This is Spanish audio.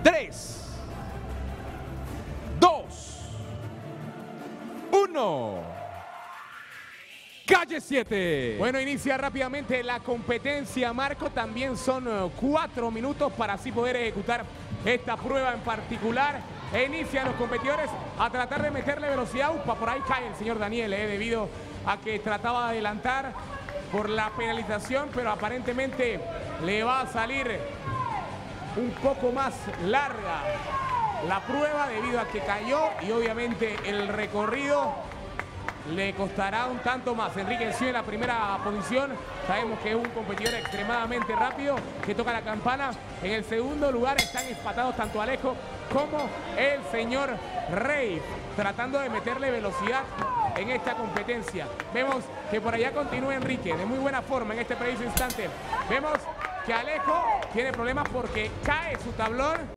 3, 2, 1. Calle 7. Bueno, inicia rápidamente la competencia, Marco. También son 4 minutos para así poder ejecutar esta prueba en particular. Inician los competidores a tratar de meterle velocidad. Upa, por ahí cae el señor Daniel, debido a que trataba de adelantar por la penalización, pero aparentemente le va a salir un poco más larga la prueba debido a que cayó y obviamente el recorrido le costará un tanto más. Enrique Encio en la primera posición. Sabemos que es un competidor extremadamente rápido que toca la campana. En el segundo lugar están empatados tanto Alejo como el señor Rey, tratando de meterle velocidad en esta competencia. Vemos que por allá continúa Enrique de muy buena forma en este preciso instante. Vemos que Alejo tiene problemas porque cae su tablón.